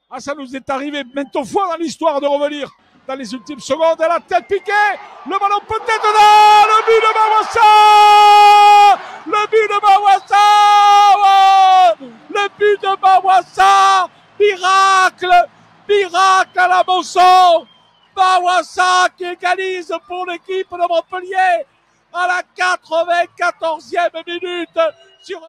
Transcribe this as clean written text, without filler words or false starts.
Ah, ça nous est arrivé maintes fois dans l'histoire de revenir dans les ultimes secondes. À la tête piquée, le ballon peut-être là, le but de Mawassa, le but de Mawassa, le but de Mawassa, miracle, miracle à la Monson, Mawassa qui égalise pour l'équipe de Montpellier à la 94e minute sur